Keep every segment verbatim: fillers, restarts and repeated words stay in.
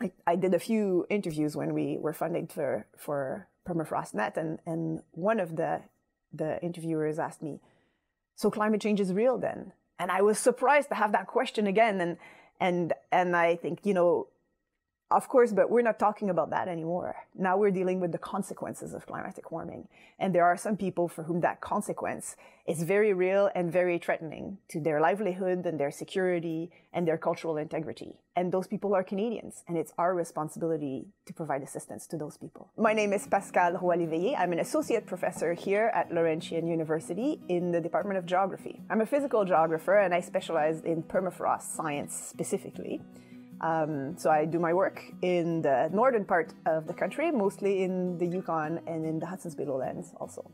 I, I did a few interviews when we were funded for, for Permafrost Net, and, and one of the, the interviewers asked me, so climate change is real then? And I was surprised to have that question again. And, and, and I think, you know, of course, but we're not talking about that anymore. Now we're dealing with the consequences of climatic warming. And there are some people for whom that consequence is very real and very threatening to their livelihood and their security and their cultural integrity. And those people are Canadians, and it's our responsibility to provide assistance to those people. My name is Pascale Roy-Léveillée. I'm an associate professor here at Laurentian University in the Department of Geography. I'm a physical geographer, and I specialize in permafrost science specifically. Um, so I do my work in the northern part of the country, mostly in the Yukon and in the Hudson's Bay lowlands also.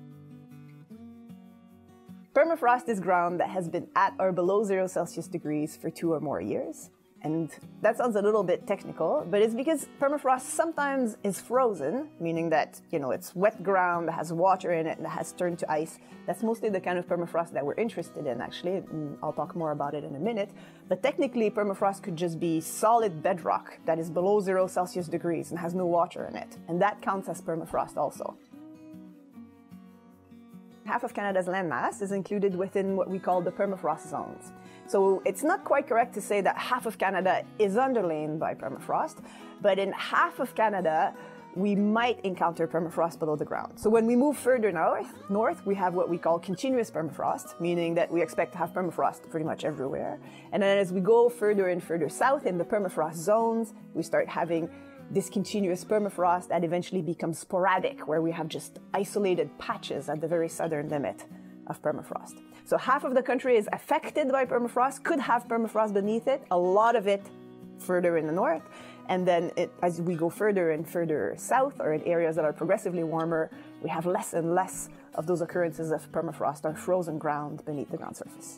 Permafrost is ground that has been at or below zero Celsius degrees for two or more years. And that sounds a little bit technical, but it's because permafrost sometimes is frozen, meaning that, you know, it's wet ground that has water in it and that has turned to ice. That's mostly the kind of permafrost that we're interested in, actually, and I'll talk more about it in a minute. But technically, permafrost could just be solid bedrock that is below zero Celsius degrees and has no water in it. And that counts as permafrost also. Half of Canada's landmass is included within what we call the permafrost zones. So it's not quite correct to say that half of Canada is underlain by permafrost, but in half of Canada, we might encounter permafrost below the ground. So when we move further north, north, we have what we call continuous permafrost, meaning that we expect to have permafrost pretty much everywhere. And then as we go further and further south in the permafrost zones, we start having this continuous permafrost that eventually becomes sporadic, where we have just isolated patches at the very southern limit of permafrost. So half of the country is affected by permafrost, could have permafrost beneath it, a lot of it further in the north. And then it, as we go further and further south, or in areas that are progressively warmer, we have less and less of those occurrences of permafrost or frozen ground beneath the ground surface.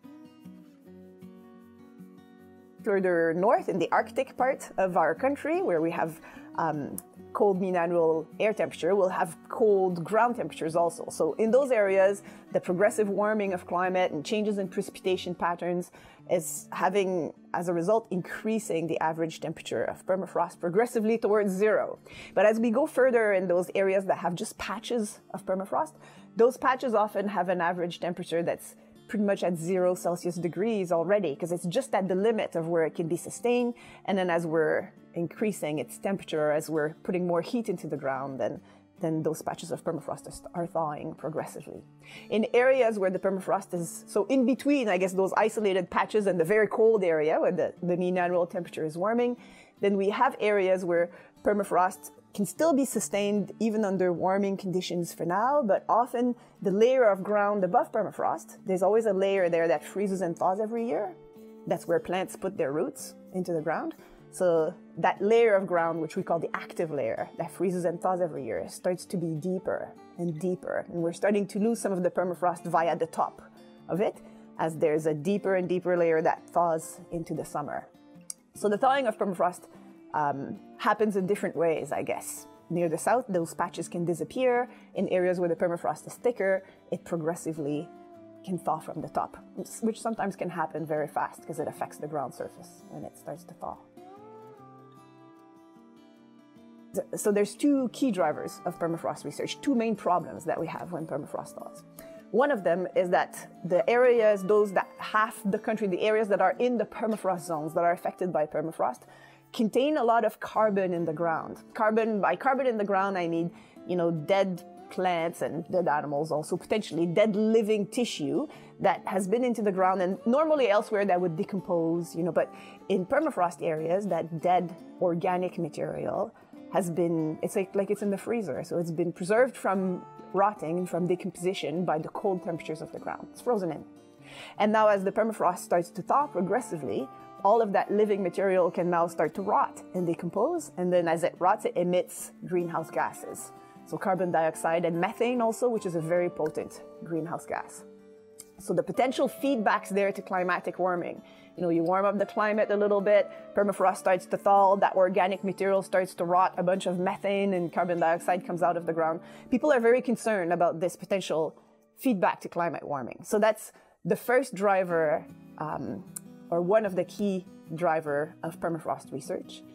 Further north, in the Arctic part of our country, where we have um, cold mean annual air temperature, we'll have cold ground temperatures also. So in those areas, the progressive warming of climate and changes in precipitation patterns is having, as a result, increasing the average temperature of permafrost progressively towards zero. But as we go further in those areas that have just patches of permafrost, those patches often have an average temperature that's pretty much at zero Celsius degrees already, because it's just at the limit of where it can be sustained. And then as we're increasing its temperature, as we're putting more heat into the ground, then, then those patches of permafrost are thawing progressively. In areas where the permafrost is, so in between, I guess, those isolated patches and the very cold area where the, the mean annual temperature is warming, then we have areas where permafrost can still be sustained even under warming conditions for now, but often the layer of ground above permafrost, there's always a layer there that freezes and thaws every year. That's where plants put their roots into the ground. So that layer of ground, which we call the active layer, that freezes and thaws every year, starts to be deeper and deeper. And we're starting to lose some of the permafrost via the top of it, as there's a deeper and deeper layer that thaws into the summer. So the thawing of permafrost Um, happens in different ways, I guess. Near the south, those patches can disappear. In areas where the permafrost is thicker, it progressively can thaw from the top, which sometimes can happen very fast because it affects the ground surface when it starts to thaw. So there's two key drivers of permafrost research, two main problems that we have when permafrost thaws. One of them is that the areas, those that half the country, the areas that are in the permafrost zones that are affected by permafrost, contain a lot of carbon in the ground. Carbon, by carbon in the ground, I mean, you know, dead plants and dead animals, also potentially dead living tissue that has been into the ground, and normally elsewhere that would decompose, you know, but in permafrost areas, that dead organic material has been, it's like, like it's in the freezer. So it's been preserved from rotting and from decomposition by the cold temperatures of the ground. It's frozen in. And now as the permafrost starts to thaw progressively, all of that living material can now start to rot and decompose. And then as it rots, it emits greenhouse gases. So carbon dioxide and methane also, which is a very potent greenhouse gas. So the potential feedbacks there to climatic warming. You know, you warm up the climate a little bit, permafrost starts to thaw, that organic material starts to rot, a bunch of methane and carbon dioxide comes out of the ground. People are very concerned about this potential feedback to climate warming. So that's the first driver, um, or one of the key driver of permafrost research.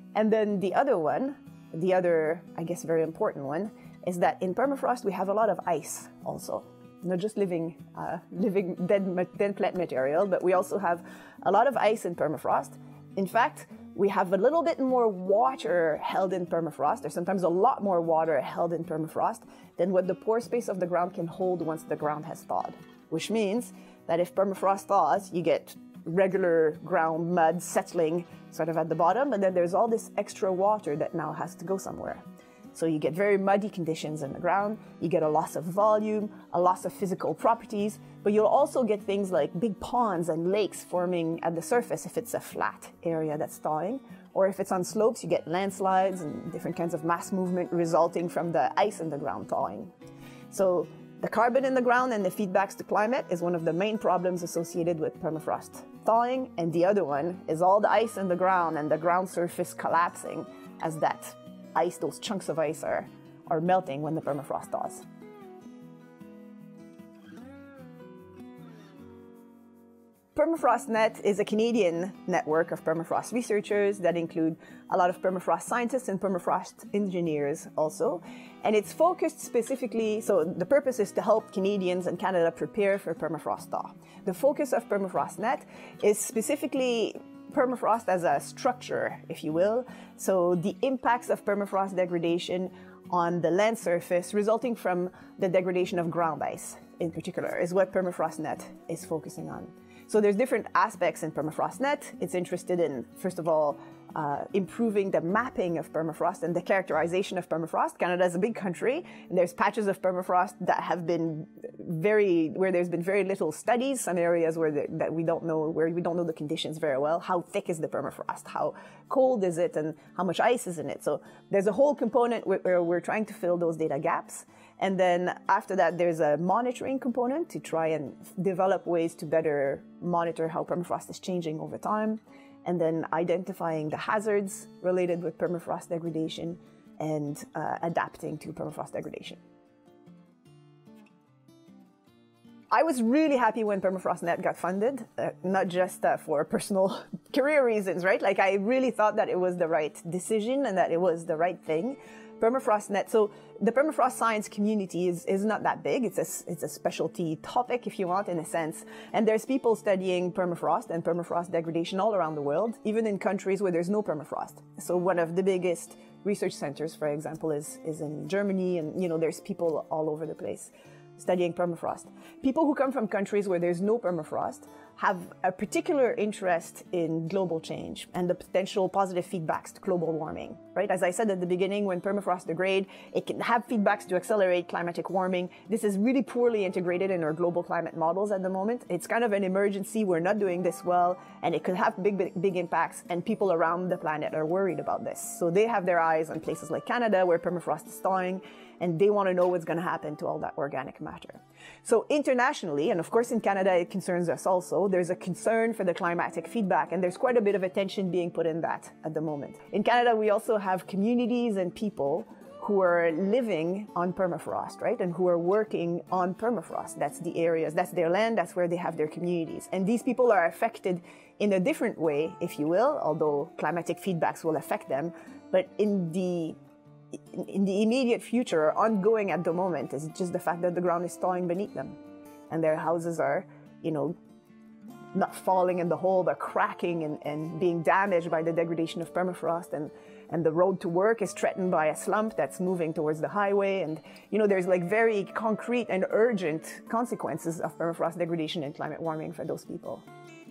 And then the other one, the other, I guess, very important one, is that in permafrost we have a lot of ice also. Not just living, uh, living dead, dead plant material, but we also have a lot of ice in permafrost. In fact, we have a little bit more water held in permafrost, or sometimes a lot more water held in permafrost than what the pore space of the ground can hold once the ground has thawed. Which means that if permafrost thaws, you get regular ground mud settling sort of at the bottom, and then there's all this extra water that now has to go somewhere. So you get very muddy conditions in the ground, you get a loss of volume, a loss of physical properties, but you'll also get things like big ponds and lakes forming at the surface if it's a flat area that's thawing, or if it's on slopes, you get landslides and different kinds of mass movement resulting from the ice in the ground thawing. So the carbon in the ground and the feedbacks to climate is one of the main problems associated with permafrost thawing, and the other one is all the ice in the ground and the ground surface collapsing as that ice, those chunks of ice are, are melting when the permafrost thaws. Permafrost Net is a Canadian network of permafrost researchers that include a lot of permafrost scientists and permafrost engineers also. And it's focused specifically, so the purpose is to help Canadians and Canada prepare for permafrost thaw. The focus of Permafrost Net is specifically permafrost as a structure, if you will. So the impacts of permafrost degradation on the land surface resulting from the degradation of ground ice in particular is what Permafrost Net is focusing on. So there's different aspects in Permafrost Net. It's interested in, first of all, uh, improving the mapping of permafrost and the characterization of permafrost. Canada is a big country, and there's patches of permafrost that have been very, where there's been very little studies. Some areas where the, that we don't know, where we don't know the conditions very well. How thick is the permafrost? How cold is it? And how much ice is in it? So there's a whole component where we're trying to fill those data gaps. And then after that, there's a monitoring component to try and develop ways to better monitor how permafrost is changing over time. And then identifying the hazards related with permafrost degradation and uh, adapting to permafrost degradation. I was really happy when Permafrost Net got funded, uh, not just uh, for personal career reasons, right? Like I really thought that it was the right decision and that it was the right thing. Permafrost Net, so the permafrost science community is, is not that big. It's a, it's a specialty topic, if you want, in a sense. And there's people studying permafrost and permafrost degradation all around the world, even in countries where there's no permafrost. So one of the biggest research centers, for example, is, is in Germany, and you know, there's people all over the place studying permafrost. People who come from countries where there's no permafrost have a particular interest in global change and the potential positive feedbacks to global warming, right? As I said at the beginning, when permafrost degrade, it can have feedbacks to accelerate climatic warming. This is really poorly integrated in our global climate models at the moment. It's kind of an emergency. We're not doing this well, and it could have big, big, big impacts, and people around the planet are worried about this. So they have their eyes on places like Canada, where permafrost is thawing, and they want to know what's going to happen to all that organic matter. So internationally, and of course in Canada it concerns us also, there's a concern for the climatic feedback, and there's quite a bit of attention being put in that at the moment. In Canada, we also have communities and people who are living on permafrost, right? And who are working on permafrost. That's the areas, that's their land, that's where they have their communities. And these people are affected in a different way, if you will, although climatic feedbacks will affect them. But in the in the immediate future, ongoing at the moment, is just the fact that the ground is thawing beneath them. And their houses are, you know, not falling in the hole, but cracking and, and being damaged by the degradation of permafrost. And, and the road to work is threatened by a slump that's moving towards the highway. And, you know, there's like very concrete and urgent consequences of permafrost degradation and climate warming for those people.